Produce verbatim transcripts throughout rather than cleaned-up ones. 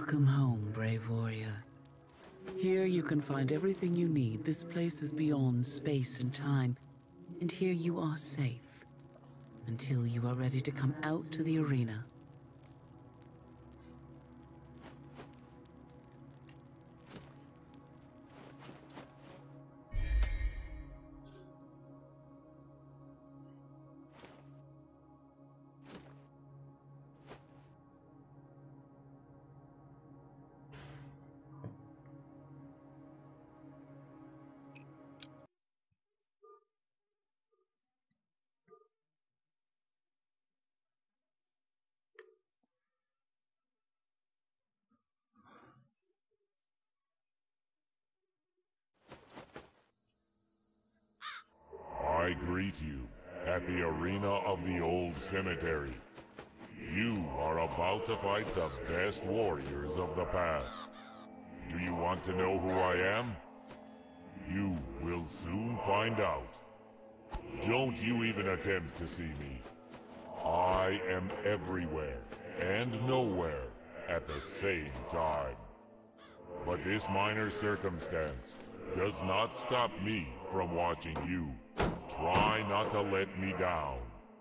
Welcome home, brave warrior. Here you can find everything you need. This place is beyond space and time, and here you are safe until you are ready to come out to the arena. I greet you at the arena of the old cemetery. You are about to fight the best warriors of the past. Do you want to know who I am? You will soon find out. Don't you even attempt to see me. I am everywhere and nowhere at the same time. But this minor circumstance does not stop me from watching you. Try not to let me down.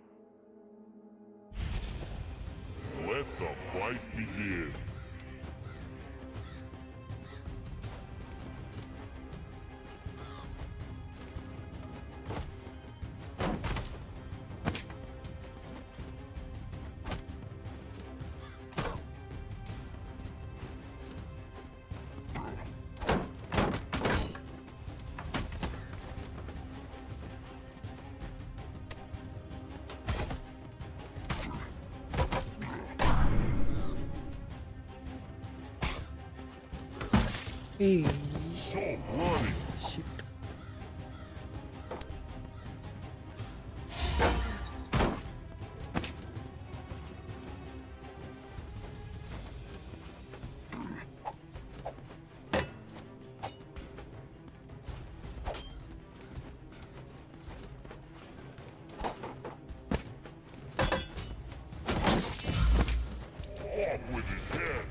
Let the fight begin. Hey. So bloody. Shit. Off with his head.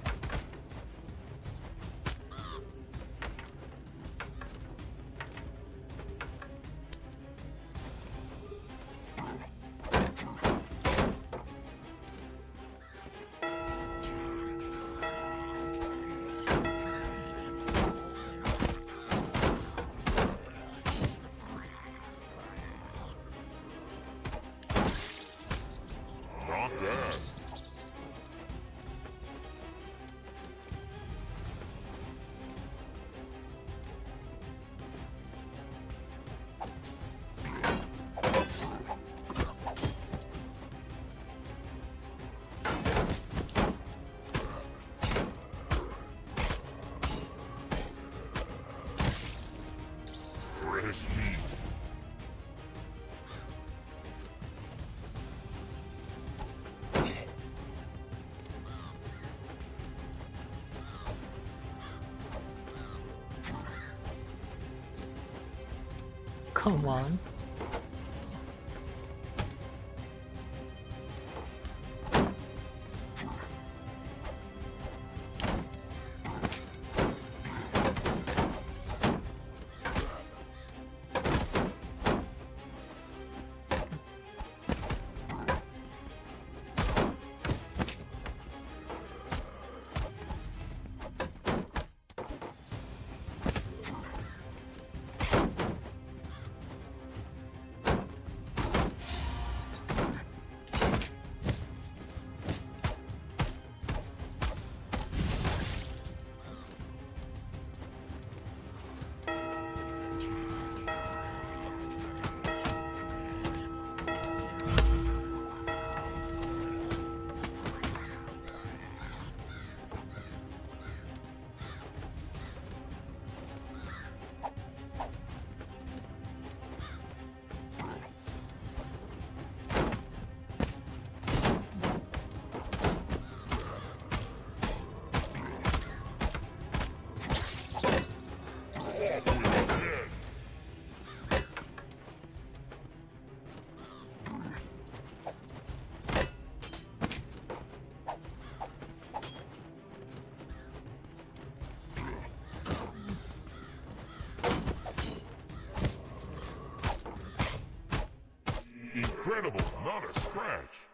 Not bad. Fresh meat. Come on. Incredible, not a scratch.